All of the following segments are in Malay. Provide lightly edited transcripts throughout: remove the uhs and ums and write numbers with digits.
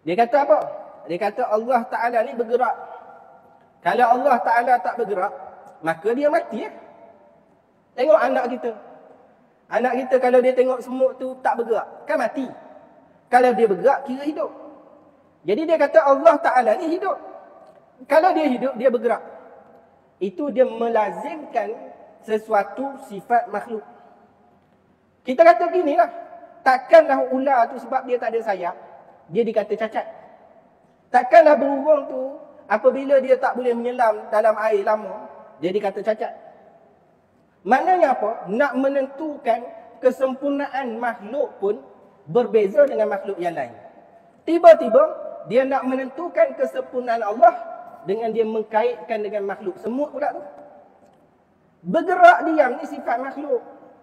Dia kata apa? Dia kata Allah Ta'ala ni bergerak. Kalau Allah Ta'ala tak bergerak, maka dia mati. Tengok anak kita. Anak kita kalau dia tengok semut tu tak bergerak, kan mati. Kalau dia bergerak, kira hidup. Jadi dia kata Allah Ta'ala ni hidup. Kalau dia hidup, dia bergerak. Itu dia melazimkan sesuatu sifat makhluk. Kita kata beginilah. Takkanlah ular tu sebab dia tak ada sayap, dia dikata cacat. Takkanlah burung tu apabila dia tak boleh menyelam dalam air lama, dia dikata cacat. Maknanya apa? Nak menentukan kesempurnaan makhluk pun berbeza dengan makhluk yang lain. Tiba-tiba dia nak menentukan kesempurnaan Allah dengan dia mengkaitkan dengan makhluk. Semut pula tu. Bergerak diam ni sifat makhluk.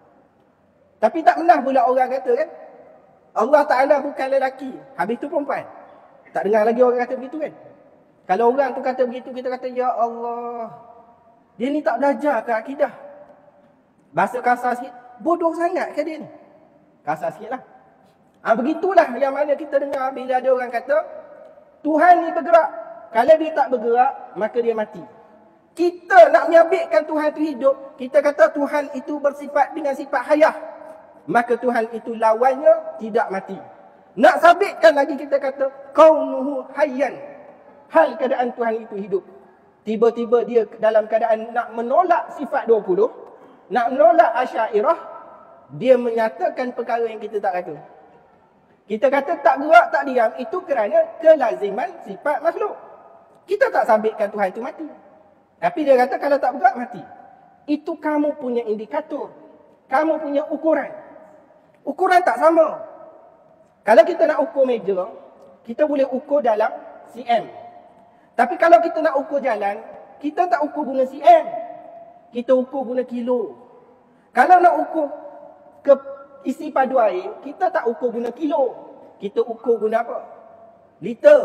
Tapi tak pernah pula orang kata kan, Allah Ta'ala bukan lelaki, habis tu perempuan. Tak dengar lagi orang kata begitu kan. Kalau orang tu kata begitu, kita kata, ya Allah, dia ni tak belajar ke akidah. Bahasa kasar sikit, bodoh sangat ke dia ni. Kasar sikit lah. Begitulah yang mana kita dengar bila ada orang kata, Tuhan ni bergerak. Kalau dia tak bergerak, maka dia mati. Kita nak menyabitkan Tuhan itu hidup, kita kata Tuhan itu bersifat dengan sifat hayah, maka Tuhan itu lawannya tidak mati. Nak sabitkan lagi kita kata kaunuhu hayyan, hal keadaan Tuhan itu hidup. Tiba-tiba dia dalam keadaan nak menolak sifat 20, nak menolak Asy'ariyah, dia menyatakan perkara yang kita tak kata. Kita kata tak gerak, tak diam, itu kerana kelaziman sifat makhluk. Kita tak sabitkan Tuhan itu mati. Tapi dia kata kalau tak bergerak mati. Itu kamu punya indikator. Kamu punya ukuran. Ukuran tak sama. Kalau kita nak ukur meja, kita boleh ukur dalam cm. Tapi kalau kita nak ukur jalan, kita tak ukur guna cm. Kita ukur guna kilo. Kalau nak ukur ke isi padu air, kita tak ukur guna kilo. Kita ukur guna apa? Liter.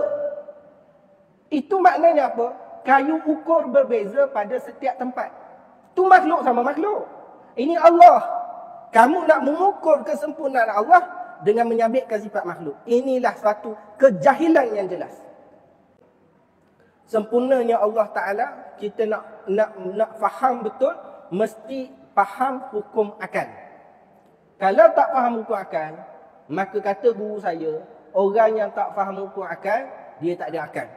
Itu maknanya apa? Kayu ukur berbeza pada setiap tempat. Tu makhluk sama makhluk. Ini Allah. Kamu nak mengukur kesempurnaan Allah dengan menyabitkan sifat makhluk. Inilah suatu kejahilan yang jelas. Sempurnanya Allah Ta'ala, kita nak faham betul, mesti faham hukum akal. Kalau tak faham hukum akal, maka kata guru saya, orang yang tak faham hukum akal, dia tak ada akal.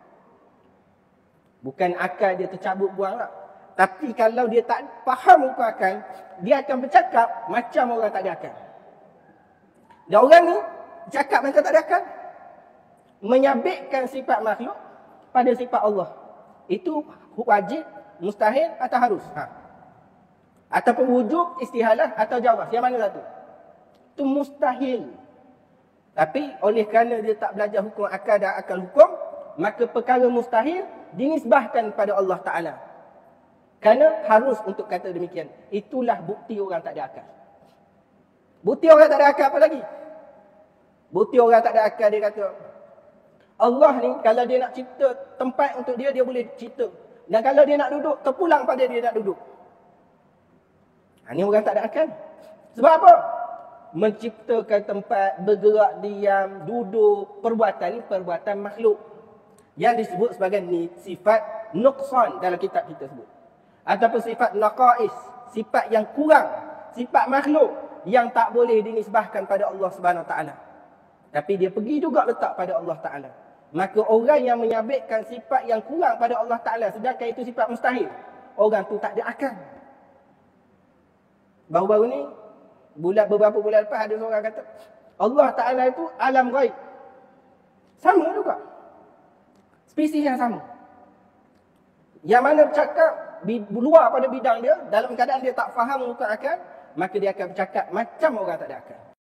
Bukan akal dia tercabut buang lah. Tapi kalau dia tak faham hukum akal, dia akan bercakap macam orang tak ada akal. Dan orang ni cakap macam tak ada akal, menyabitkan sifat makhluk pada sifat Allah. Itu wajib, mustahil atau harus? Ataupun wujub, istihalah atau jawaz. Yang mana satu? Itu mustahil. Tapi oleh kerana dia tak belajar hukum akal dan akal hukum, maka perkara mustahil dinisbahkan pada Allah Ta'ala. Kerana harus untuk kata demikian. Itulah bukti orang tak ada akal. Bukti orang tak ada akal apa lagi? Bukti orang tak ada akal, dia kata Allah ni kalau dia nak cipta tempat untuk dia, dia boleh cipta. Dan kalau dia nak duduk, terpulang pada dia nak duduk. Ini orang tak ada akal. Sebab apa? Menciptakan tempat, bergerak diam, duduk, perbuatan ni perbuatan makhluk. Yang disebut sebagai sifat nuqsan dalam kitab kita sebut. Ataupun sifat naqais, sifat yang kurang, sifat makhluk yang tak boleh dinisbahkan pada Allah Subhanahu Taala. Tapi dia pergi juga letak pada Allah Taala. Maka orang yang menyabitkan sifat yang kurang pada Allah Taala sedangkan itu sifat mustahil, orang tu tak ada akal. Baru-baru ni, beberapa bulan lepas ada seorang kata Allah Taala itu alam ghaib. Sama juga. Spesies yang sama. Yang mana bercakap luar pada bidang dia, dalam keadaan dia tak faham hukum akal, maka dia akan bercakap macam orang tak ada akal.